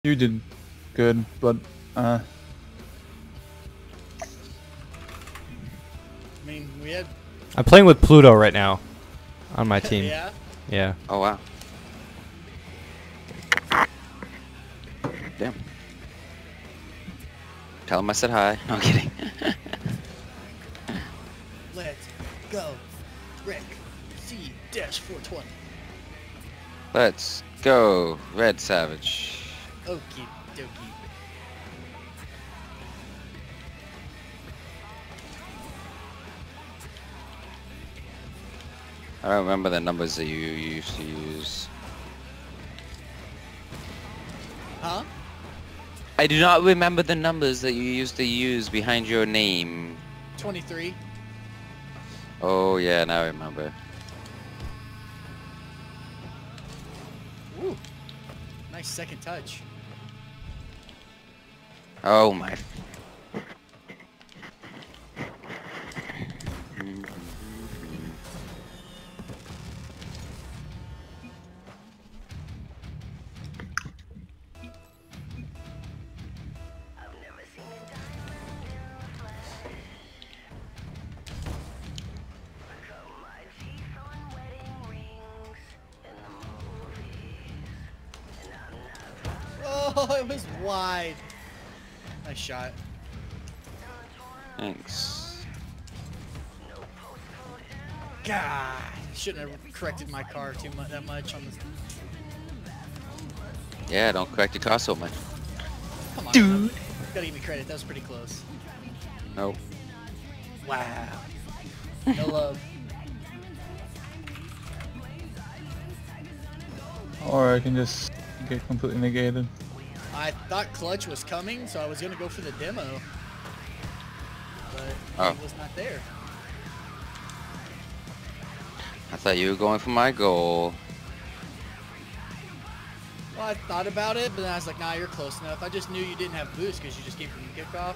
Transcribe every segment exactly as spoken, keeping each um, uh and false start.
You did good, but uh. I mean, we had. I'm playing with Pluto right now on my team. Yeah. Yeah. Oh wow. Damn. Tell him I said hi. No, I'm kidding. Let's go, Rick. C dash four twenty. Let's go, Red Savage. Okie dokie. I don't remember the numbers that you used to use. Huh? I do not remember the numbers that you used to use behind your name. twenty-three. Oh yeah, now I remember. Woo. Nice second touch. Oh my. Oh, it was wide. Nice shot. Thanks. God, shouldn't have corrected my car too much that much on this. Yeah, don't correct your car so much. Come on, Dude. gotta give me credit. That was pretty close. Nope. Wow. No love. Or I can just get completely negated. I thought clutch was coming, so I was gonna go for the demo, but Oh. it was not there. I thought you were going for my goal. Well, I thought about it, but then I was like, nah, you're close enough. I just knew you didn't have boost because you just came from the kickoff.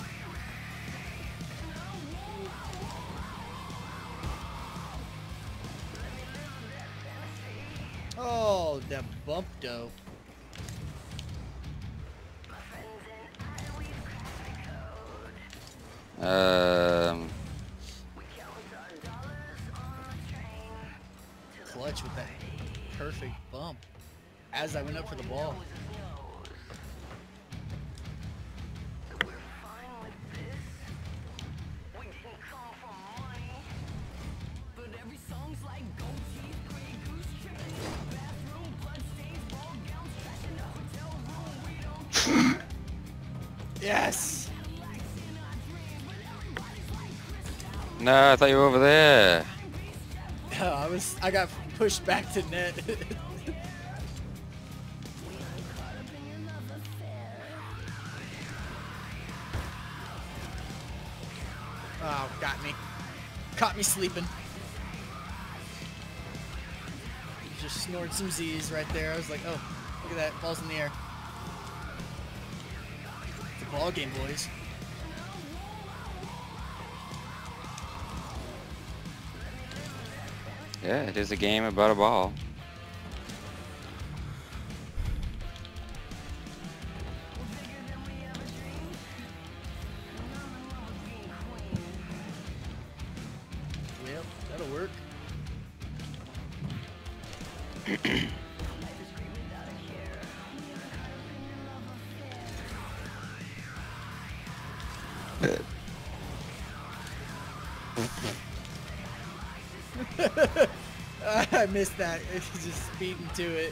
Oh, that bump dough. Um. Clutch with that perfect bump as I went up for the ball. Yes. No, I thought you were over there. I was. I got pushed back to net. Oh, got me. Caught me sleeping. Just snored some Z's right there. I was like, oh, look at that. Ball's in the air. It's a ball game, boys. Yeah, it is a game about a ball. Yep, that'll work. I missed that. It's just speeding to it.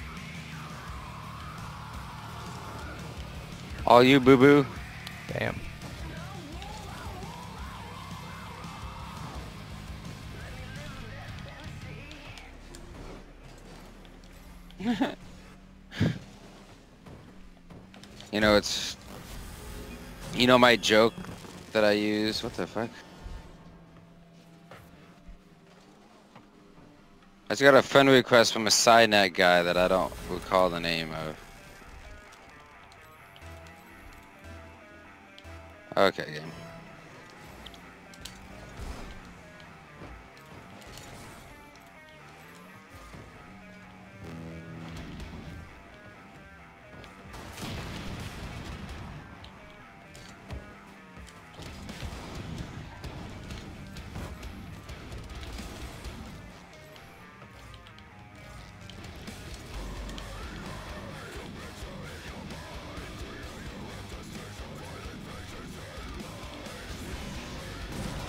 All you, boo boo. Damn. You know, it's. You know my joke that I use? What the fuck? I just got a friend request from a side net guy that I don't recall the name of. Okay, game.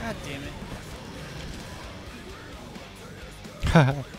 God damn it.